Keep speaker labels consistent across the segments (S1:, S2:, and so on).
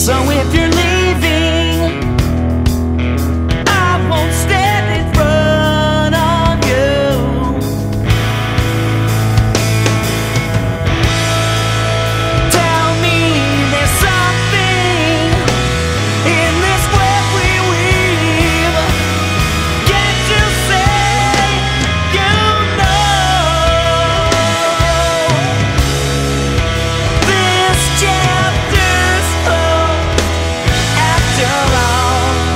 S1: So if you're leaving, I won't stand in front of you. Tell me there's something in this web we weave. Can't you say you know this chapter's closed after all?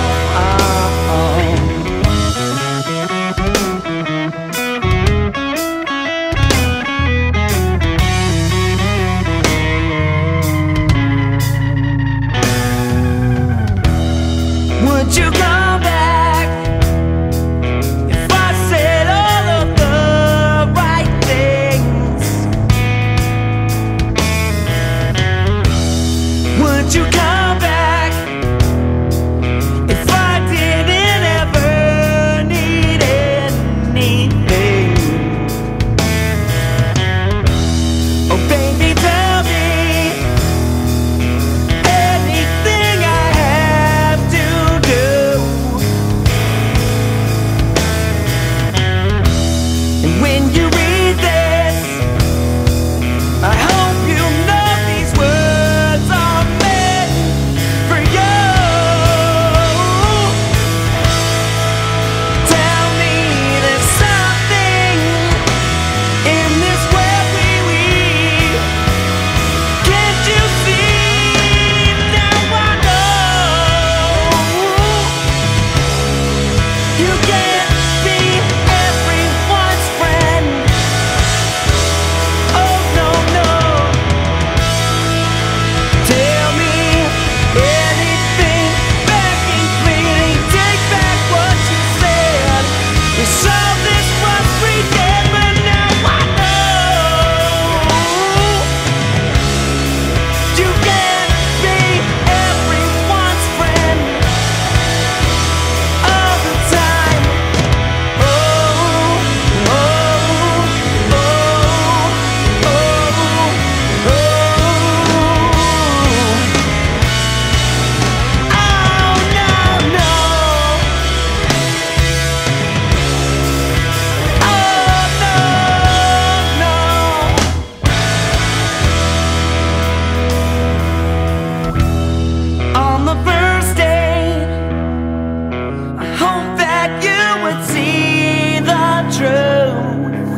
S1: Would you come back if I said all of the right things? Would you come back if I didn't ever need anything? Oh baby, tell me anything I have to do. And when you read this, I hope you know these words are meant for you. Tell me there's something in this web we weave. Can't you see? Now I know you can't be everyone's friend. Oh no, no. Tell me anything, begging, pleading, take back what you said. We saw this was pretend, but now I know you can't be everyone's friend all the time. Oh, oh, oh, oh, oh. Oh, no, no. Oh, no. On the first day, I hope that you would see the truth.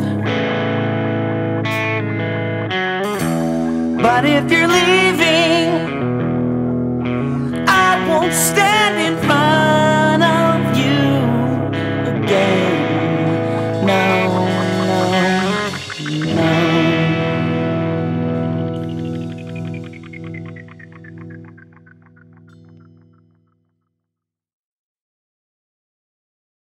S1: But if you're leaving, I won't stay.